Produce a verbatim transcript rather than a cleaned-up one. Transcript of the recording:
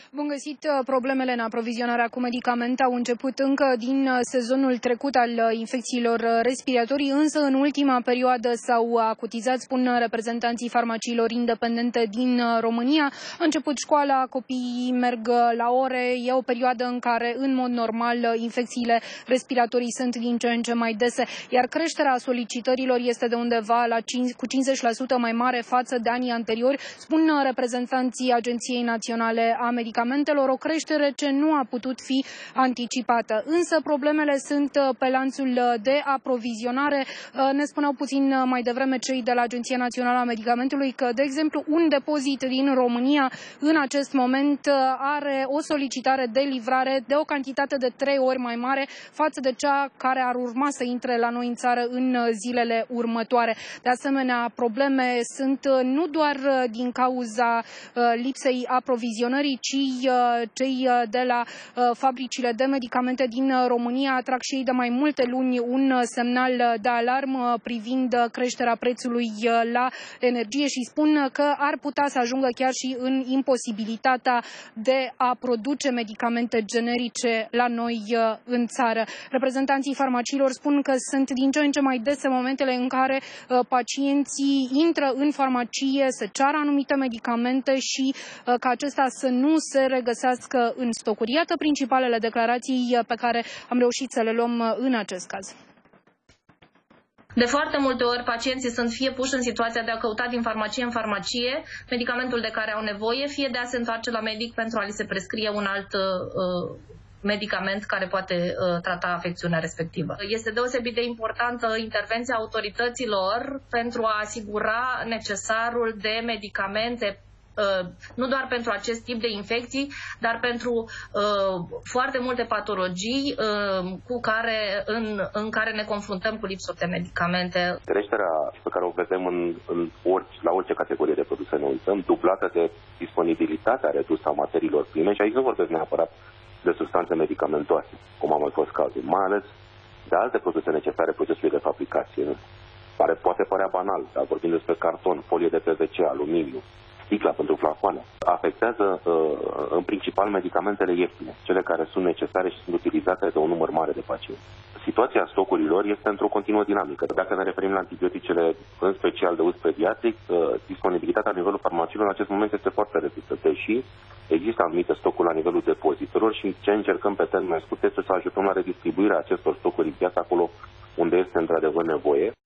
Bun găsit! Problemele în aprovizionarea cu medicamente au început încă din sezonul trecut al infecțiilor respiratorii, însă în ultima perioadă s-au acutizat, spun reprezentanții farmaciilor independente din România. A început școala, copiii merg la ore, e o perioadă în care, în mod normal, infecțiile respiratorii sunt din ce în ce mai dese, iar creșterea solicitărilor este de undeva la cu cincizeci la sută mai mare față de anii anteriori, spun reprezentanții Agenției Naționale a Medicamentelor, o creștere ce nu a putut fi anticipată. Însă problemele sunt pe lanțul de aprovizionare. Ne spuneau puțin mai devreme cei de la Agenția Națională a Medicamentului că, de exemplu, un depozit din România în acest moment are o solicitare de livrare de o cantitate de trei ori mai mare față de cea care ar urma să intre la noi în țară în zilele următoare. De asemenea, probleme sunt nu doar din cauza lipsei aprovizionării, ci cei de la fabricile de medicamente din România atrag și ei de mai multe luni un semnal de alarmă privind creșterea prețului la energie și spun că ar putea să ajungă chiar și în imposibilitatea de a produce medicamente generice la noi în țară. Reprezentanții farmaciilor spun că sunt din ce în ce mai dese momentele în care pacienții intră în farmacie să ceară anumite medicamente și ca acestea să nu se regăsească în stocuri. Iată principalele declarații pe care am reușit să le luăm în acest caz. De foarte multe ori pacienții sunt fie puși în situația de a căuta din farmacie în farmacie medicamentul de care au nevoie, fie de a se întoarce la medic pentru a li se prescrie un alt uh, medicament care poate uh, trata afecțiunea respectivă. Este deosebit de importantă intervenția autorităților pentru a asigura necesarul de medicamente nu doar pentru acest tip de infecții, dar pentru uh, foarte multe patologii uh, cu care, în, în care ne confruntăm cu lipsuri de medicamente. Creșterea pe care o vedem în, în orice, la orice categorie de produse ne uităm, dublată de disponibilitatea redusă a materiilor prime, și aici nu vorbesc neapărat de substanțe medicamentoase, cum a mai fost cazul, mai ales de alte produse necesare procesului de fabricație. Pare, poate părea banal, dar vorbim despre carton, folie de P V C, aluminiu, sticla pentru flacoane. Afectează în principal medicamentele ieftine, cele care sunt necesare și sunt utilizate de un număr mare de pacienți. Situația stocurilor este într-o continuă dinamică. Dacă ne referim la antibioticele, în special de uz pediatric, disponibilitatea la nivelul farmaciilor în acest moment este foarte redusă, deși există anumite stocuri la nivelul depozitelor și ce încercăm pe termen scurt este să ajutăm la redistribuirea acestor stocuri în piață acolo unde este într-adevăr nevoie.